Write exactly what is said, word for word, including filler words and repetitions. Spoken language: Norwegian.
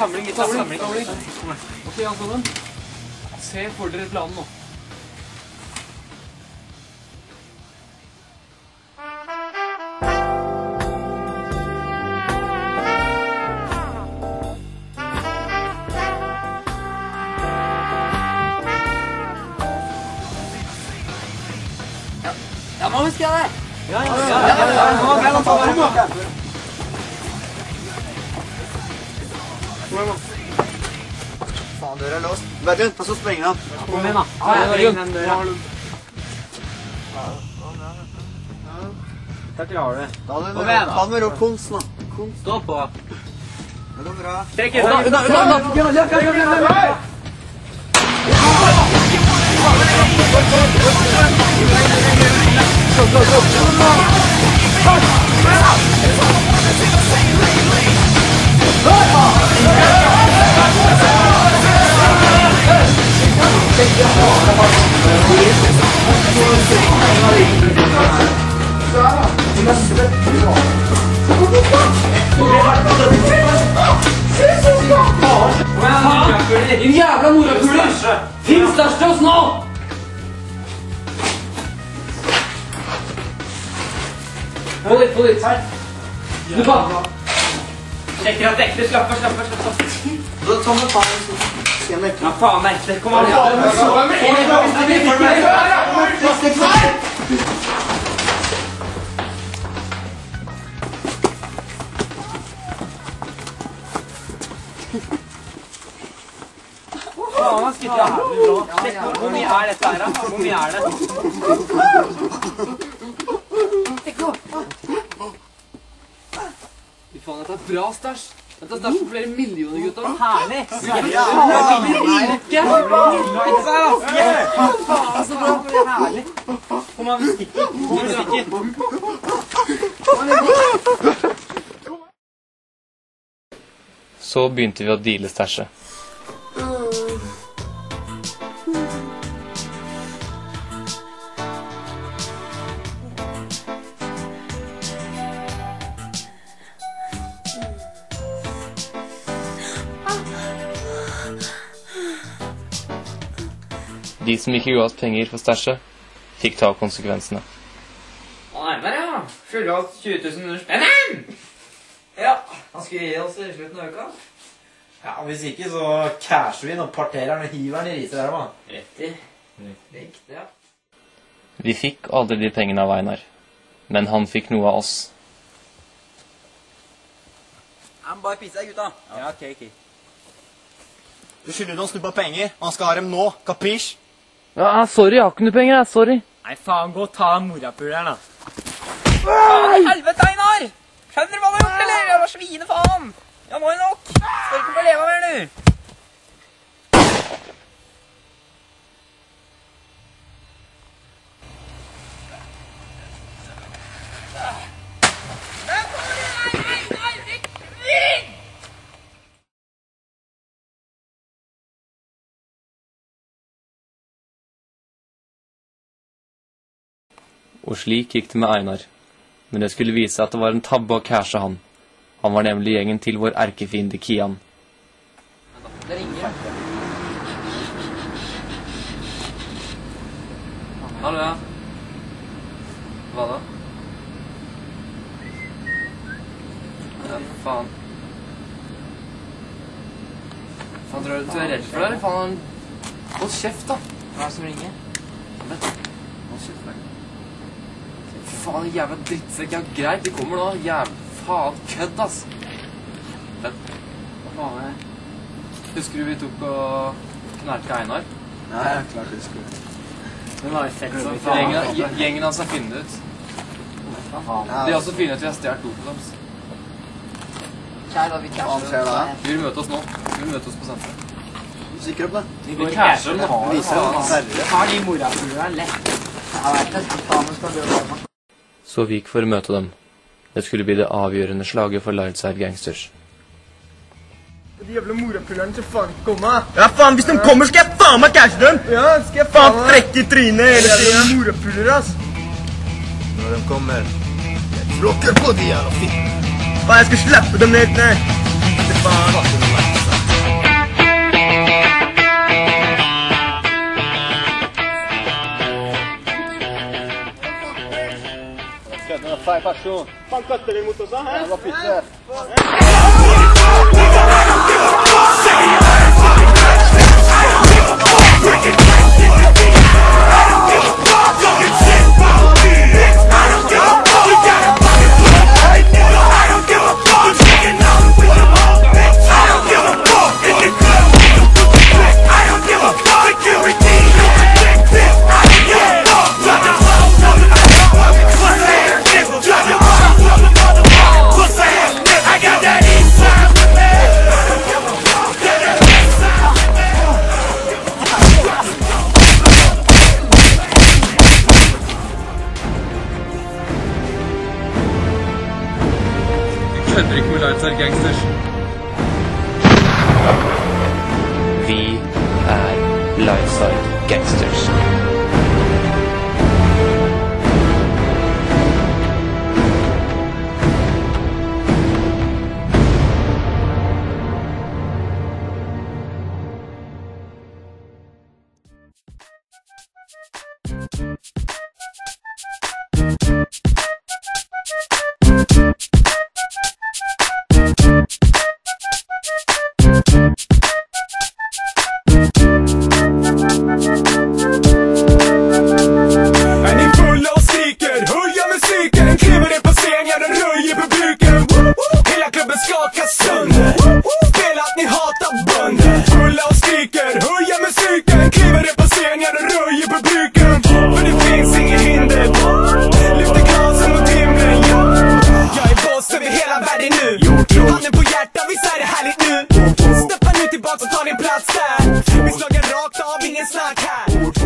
Samling, gutta. Samling. Ok, alle sammen. Se for dere planen nå. Ja, nå husker jeg det! Ja, ja, ja. Ja, ja, ja. Kom igjen, ta det. Kom igjen, da. Faen, døra er låst. Vent litt, ta så sprenger han. Kom igjen, da. Ja, jeg ringer den døra. Da klarer du det. Ta den med ro konsten, da. Stå på. Det går bra. Trekk i høyre. Unna, unna, unna. Din jævla morapuler! Finn største oss nå! Få litt, få litt her. Du bare. Sjekker at dekler, slapp av, slapp av, slapp av. Da tar vi faen. Skal jeg mekke? Ja, faen meg etter. Kom an. Nei! Faen, han skutt jævlig bra. Hvor mye er dette her, da? Hvor mye er det? Fy faen, dette er bra stæsj. Dette er stæsj for flere millioner, gutta. Herlig! Ikke? Faen, så bra. Det er herlig. Kom an, vi stikker. Kom an, vi stikker. Så begynte vi å deale stæsjet. De som ikke ga oss penger for stæsjet, fikk ta konsekvensene. Einar, ja. Skylder oss tjue tusen spenn. Ja, han skulle gi oss i slutten av uka. Ja, hvis ikke så casher vi når partereren og hiveren i riset der, man. Riktig. Riktig, ja. Vi fikk aldri de pengene av Einar, men han fikk noe av oss. Jeg må bare pisse deg, gutta. Ja, ok, ok. Du skylder noen snuppa penger, og han skal ha dem nå, kapisj? Ja, sorry, jeg har ikke noe penger, jeg, sorry. Nei, faen, gå og ta den morapuleren, da. Faen, helvete, Einar! Skjønner du hva du har gjort, eller? Jeg var svine, faen! Ja, nå er det nok! Skal ikke få leve mer, du! Og slik gikk det med Einar. Men det skulle vise at det var en tabbe å cashe han. Han var nemlig gjengen til vår erkefiende Kian. Det ringer. Hallo, ja. Hva da? Ja, faen. Faen, tror du du er redd for det, eller faen? Hold kjeft, da. Hva er det som ringer? Hold kjeft, da. Faen, jævla drittsekk. Ja, greit, de kommer nå. Jævla faen, kødd, ass. Kødd. Hva faen er det? Husker du vi tok og knærte Einar? Ja, jeg er klart husker det. Den var fett som faen. Gjengen, gjengen hans har funnet ut. De har også funnet ut vi har stjert dopen deres. Kjær, da, vi Hva skjer da? Vi vil møte oss nå. Vi vil møte oss på senteret. Du sikker opp det? Vi casher dem nå. Viser det, serre. Har de morapuleren lett? Jeg vet det. Faen, nå skal du gjøre det. Så vi gikk for å møte dem. Det skulle bli det avgjørende slaget for Lightside Gangsters. De jævla morapulerne skal faen ikke komme. Ja, faen, hvis de kommer skal jeg faen meg cashe dem. Ja, skal jeg faen trekke i trynet hele tiden. Morapulere, ass. Når de kommer, jeg tråkker på de jævla fitt. Faen, jeg skal slappe dem ned, nei. Det faen. feil person. Faen, køtter de mot oss, hæ? Jævla fitte. Kødder ikke med Lightside Gangsters. Vi er Lightside Gangsters. Handen på hjärtat, visst är det härligt nu. Steppa nu tillbaka och ta din plats där. Vi slagen rakt av, ingen snack här.